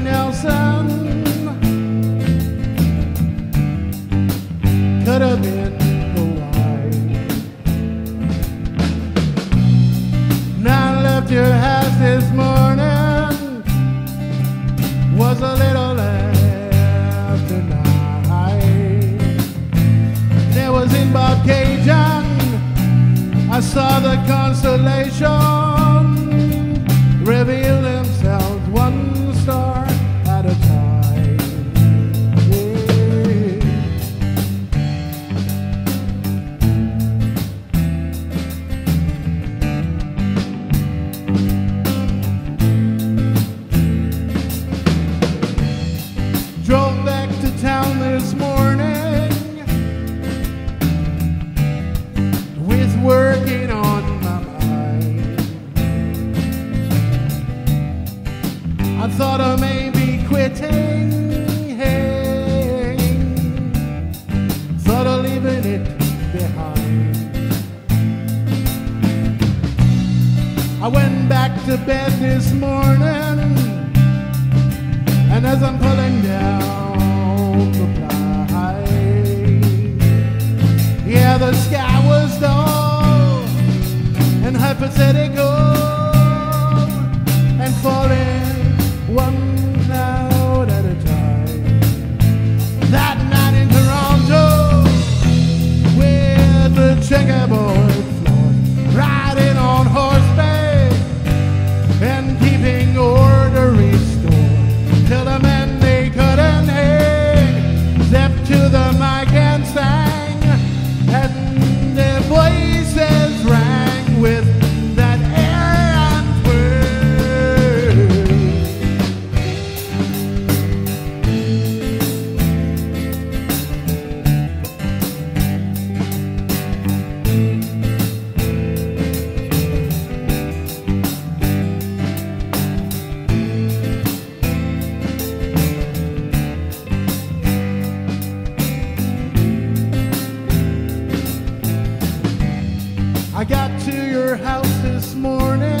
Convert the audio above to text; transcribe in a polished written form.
Nelson could have been the wife. Now I left your house this morning, was a little after night. There was in Bobcaygeon, I saw the constellation reveal themselves one star at a time. Yeah. Drove back to town this morning with working on my mind. I thought of maybe quitting, hey, thought of leaving it behind. I went back to bed this morning, and as I'm pulling down the blind, yeah, the sky was dull and hypothetical and falling one cloud at a time. That night in Toronto, with the checkerboard floor, riding on horseback and keeping order restored, till the men they couldn't hang stepped to the mic and sang, and their voices rang with that air and I got to your house this morning